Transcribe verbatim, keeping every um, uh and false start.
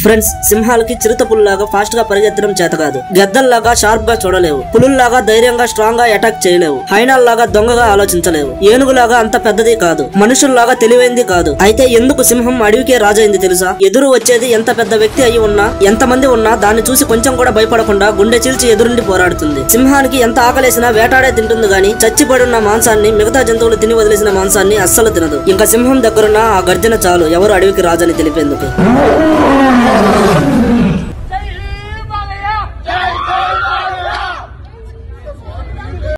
Friends, సింహాలకి చిరుత పుల్లాగా fast గా పరిగెత్తడం చేత కాదు. గెద్దల్లాగా షార్ప్ గా చూడలేవు. పులుల్లాగా ధైర్యంగా స్ట్రాంగ్ గా అటాక్ చేయలేవు. హైనాల్లాగా దొంగగా ఆలోచించలేవు. ఏనుగులాగా అంత పెద్దది కాదు. మనుషుల్లాగా తెలివైంది కాదు. అయితే ఎందుకు సింహం అడవికే రాజైంది తెలుసా? ఎదురు వచ్చేది ఎంత పెద్ద వ్యక్తి అయి ఉన్నా, ఎంత మంది ఉన్నా దాన్ని చూసి కొంచెం కూడా భయపడకుండా గుండె చీల్చి ఎదురుండి పోరాడుతుంది. సింహానికి ఎంత ఆకలేసినా వేటాడే తింటుంది గాని చచ్చిపడున్న మాంసాన్ని, మిగతా జంతువులు తిని వదిలేసిన మాంసాన్ని అస్సలు తినదు. ఇంకా సింహం దగ్గరున్న ఆ గర్జన చాలు ఎవరు అడవికి రాజని తెలిపేందుకు.